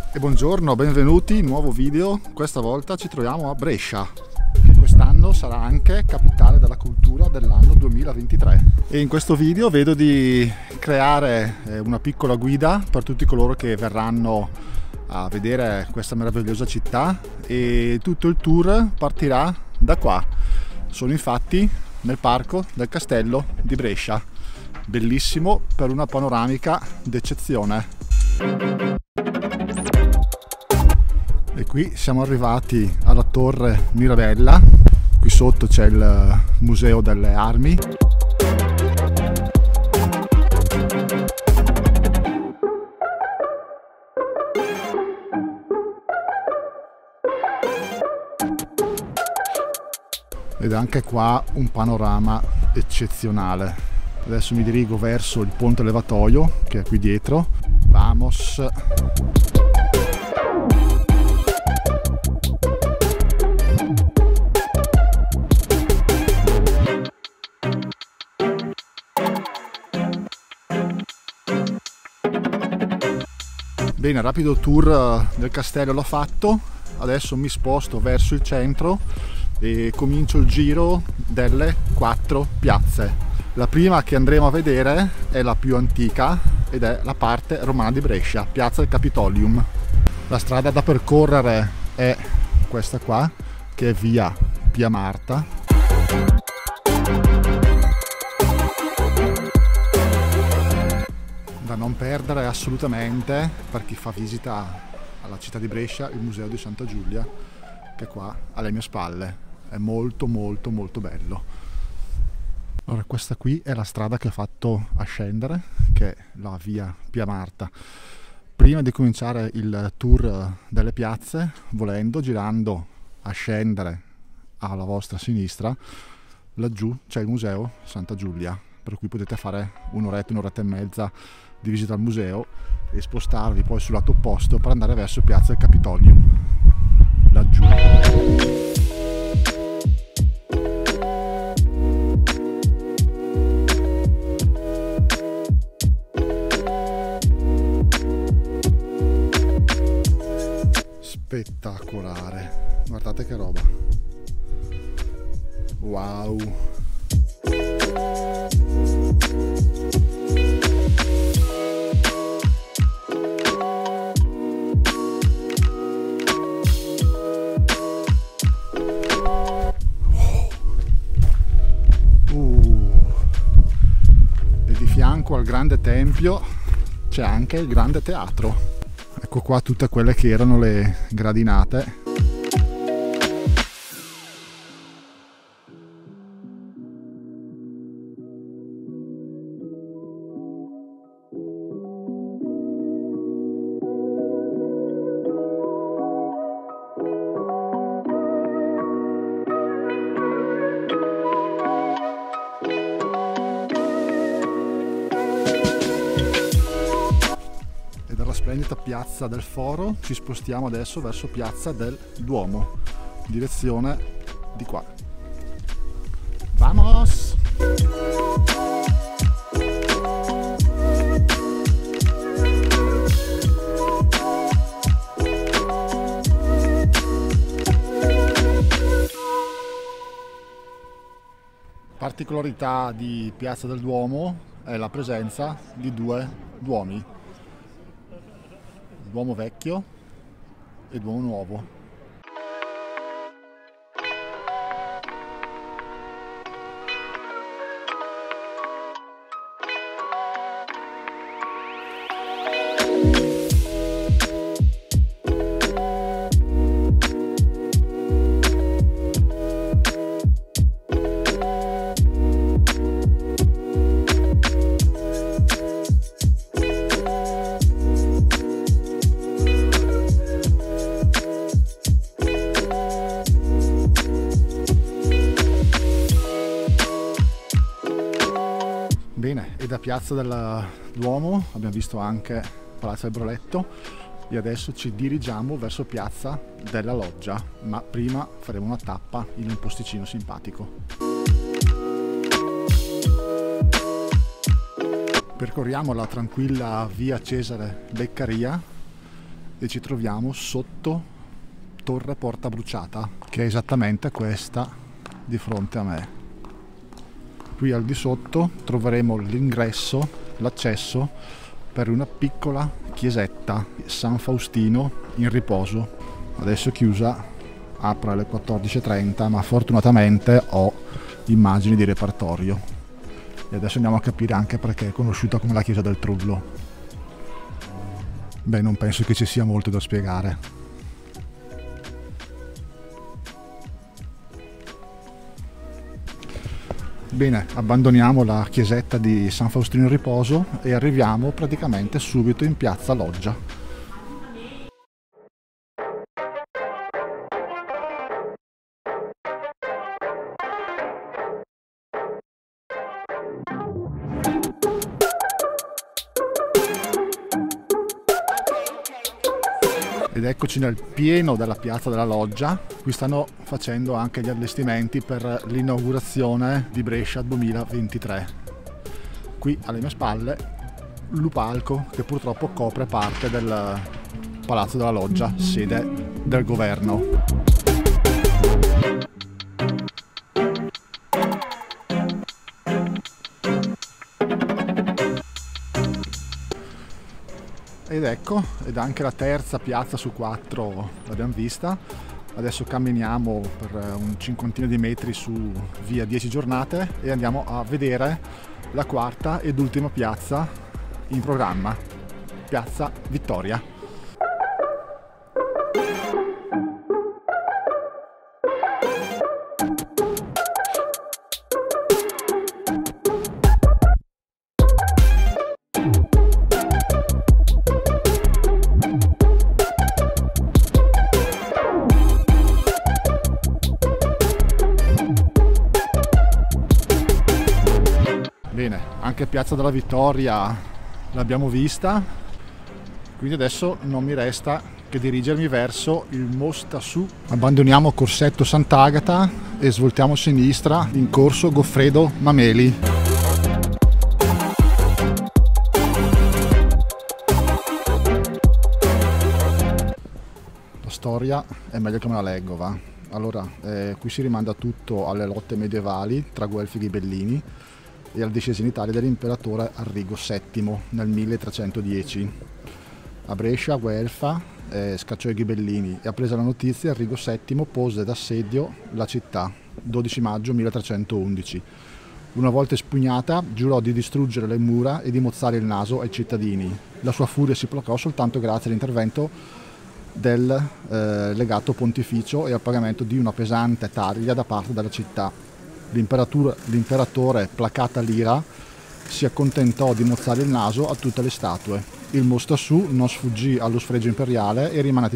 E buongiorno, benvenuti, nuovo video. Questa volta ci troviamo a Brescia, che quest'anno sarà anche capitale della cultura dell'anno 2023. E in questo video vedo di creare una piccola guida per tutti coloro che verranno a vedere questa meravigliosa città, e tutto il tour partirà da qua. Sono infatti nel parco del castello di Brescia, bellissimo, per una panoramica d'eccezione. E qui siamo arrivati alla torre Mirabella. Qui sotto c'è il museo delle armi. Ed anche qua un panorama eccezionale. Adesso mi dirigo verso il ponte levatoio che è qui dietro. Vamos! Bene, rapido tour del castello l'ho fatto. Adesso mi sposto verso il centro e comincio il giro delle 4 piazze. La prima che andremo a vedere è la più antica ed è la parte romana di Brescia, piazza del Capitolium. La strada da percorrere è questa qua, che è via Pia Marta. Da non perdere assolutamente per chi fa visita alla città di Brescia, il museo di Santa Giulia, che è qua alle mie spalle. È molto molto molto bello. Allora, questa qui è la strada che ho fatto a scendere, che è la via Pia Marta. Prima di cominciare il tour delle piazze, volendo, girando a scendere alla vostra sinistra, laggiù c'è il museo Santa Giulia, per cui potete fare un'oretta e mezza di visita al museo e spostarvi poi sul lato opposto per andare verso piazza del Capitolium, laggiù. Spettacolare, guardate che roba, wow! E di fianco al grande tempio c'è anche il grande teatro. Ecco qua tutte quelle che erano le gradinate. Splendida piazza del Foro ci spostiamo adesso verso piazza del Duomo, direzione di qua. Vamos! Particolarità di piazza del Duomo è la presenza di 2 duomi. Duomo vecchio e Duomo nuovo. Bene, e da piazza del Duomo abbiamo visto anche Palazzo del Broletto e adesso ci dirigiamo verso piazza della Loggia, ma prima faremo una tappa in un posticino simpatico. Percorriamo la tranquilla via Cesare Beccaria e ci troviamo sotto Torre Porta Bruciata, che è esattamente questa di fronte a me. Qui al di sotto troveremo l'ingresso, l'accesso per una piccola chiesetta San Faustino in riposo. Adesso è chiusa, apre alle 14:30, ma fortunatamente ho immagini di repertorio. E adesso andiamo a capire anche perché è conosciuta come la chiesa del Trullo. Beh, non penso che ci sia molto da spiegare. Bene, abbandoniamo la chiesetta di San Faustino in riposo e arriviamo praticamente subito in piazza Loggia. Ed eccoci nel pieno della piazza della Loggia. Qui stanno facendo anche gli allestimenti per l'inaugurazione di Brescia 2023. Qui alle mie spalle l'Upalco, che purtroppo copre parte del Palazzo della Loggia, sede del governo. Ed ecco, ed anche la terza piazza su 4 l'abbiamo vista. Adesso camminiamo per un cinquantina di metri su via 10 Giornate e andiamo a vedere la quarta ed ultima piazza in programma, Piazza Vittoria. Bene, anche Piazza della Vittoria l'abbiamo vista, quindi adesso non mi resta che dirigermi verso il Mostassù. Abbandoniamo Corsetto Sant'Agata e svoltiamo a sinistra in corso Goffredo Mameli. La storia è meglio che me la leggo, va? Allora, qui si rimanda tutto alle lotte medievali tra Guelfi e Ghibellini e alla discesa in Italia dell'imperatore Arrigo VII nel 1310. A Brescia, Guelfa scacciò i Ghibellini e, appresa la notizia, Arrigo VII pose d'assedio la città, 12 maggio 1311. Una volta espugnata, giurò di distruggere le mura e di mozzare il naso ai cittadini. La sua furia si placò soltanto grazie all'intervento del legato pontificio e al pagamento di una pesante taglia da parte della città. L'imperatore, placata l'ira, si accontentò di mozzare il naso a tutte le statue. Il Mostassù non sfuggì allo sfregio imperiale e rimane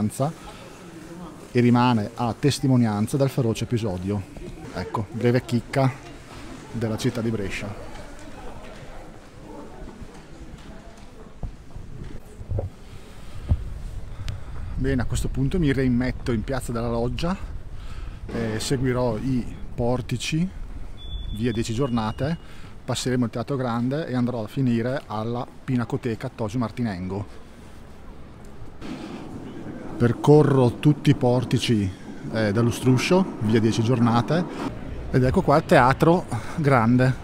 a testimonianza del feroce episodio. Ecco, breve chicca della città di Brescia. Bene, a questo punto mi rimetto in piazza della Loggia e seguirò i portici, via 10 Giornate, passeremo il Teatro Grande e andrò a finire alla Pinacoteca Tosio Martinengo. Percorro tutti i portici dello Struscio, via 10 Giornate, ed ecco qua il Teatro Grande.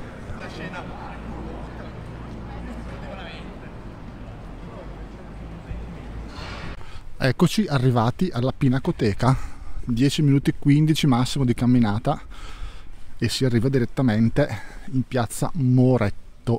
Eccoci arrivati alla Pinacoteca. 10 minuti 15 massimo di camminata e si arriva direttamente in piazza Moretto.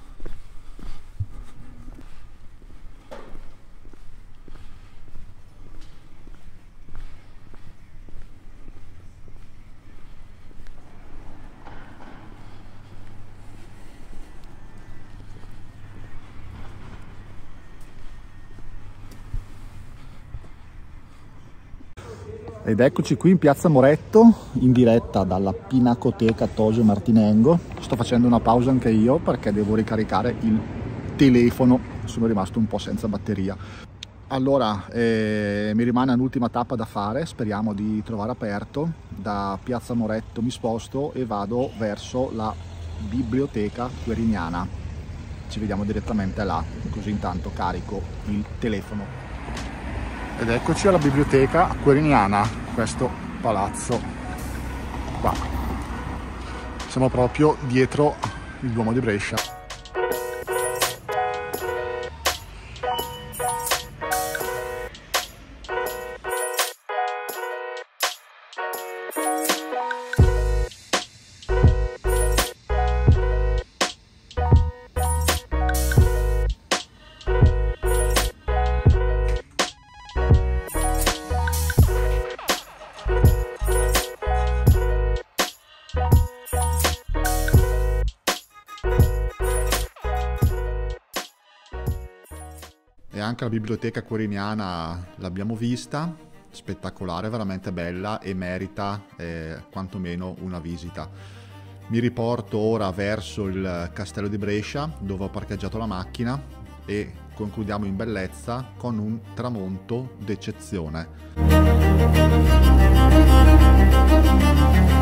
Ed eccoci qui in piazza Moretto, in diretta dalla Pinacoteca Tosio Martinengo. Sto facendo una pausa anche io perché devo ricaricare il telefono, sono rimasto un po' senza batteria. Allora, mi rimane un'ultima tappa da fare, speriamo di trovare aperto. Da piazza Moretto mi sposto e vado verso la biblioteca queriniana. Ci vediamo direttamente là, così intanto carico il telefono. Ed eccoci alla biblioteca Queriniana, questo palazzo qua. Siamo proprio dietro il Duomo di Brescia. E anche la biblioteca queriniana l'abbiamo vista, spettacolare, veramente bella e merita quantomeno una visita. Mi riporto ora verso il castello di Brescia, dove ho parcheggiato la macchina, e concludiamo in bellezza con un tramonto d'eccezione.